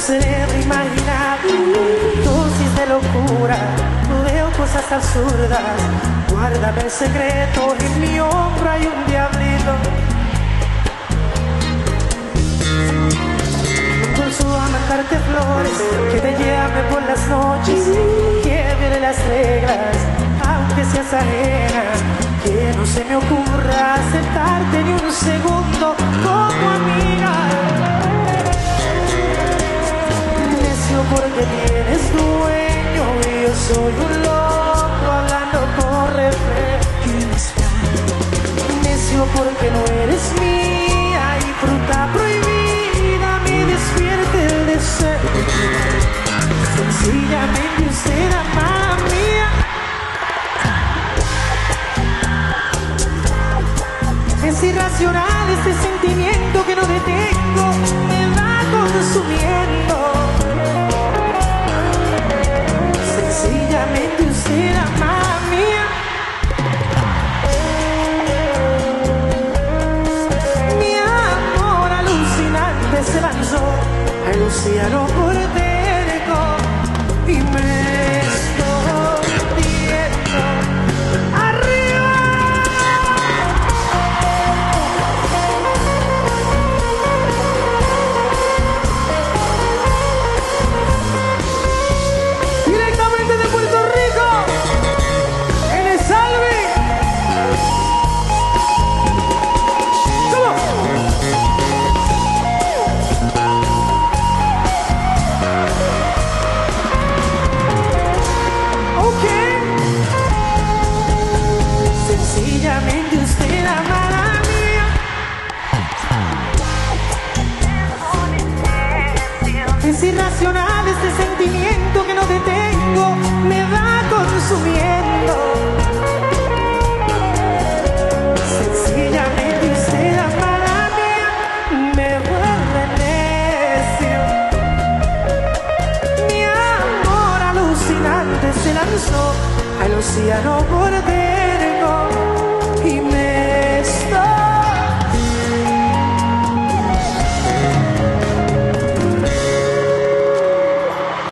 cerebro imaginar dosis de locura, veo cosas absurdas. Guárdame el secreto, en mi hombro hay un diablito. Impulso a mandarte flores, que te llame por las noches, que viole las reglas, aunque seas ajena. Que no se me ocurra aceptarte ni un segundo como amiga. Necio porque tienes dueño y yo soy un loco hablando por reflejo. Necio porque no eres mía y fruta prohibida me despierte el deseo. Sencillamente usted ama mía. Es irracional este sentimiento que no detengo, me va consumiendo. Sencillamente usted ama mía. Mi amor alucinante se lanzó al océano por dentro y me estoy viendo. Sencillamente usted ama la mía. Es irracional este sentimiento que no detengo, me va consumiendo. Sencillamente usted ama la mía, me vuelve necio. Mi amor alucinante se lanzó al océano por dentro.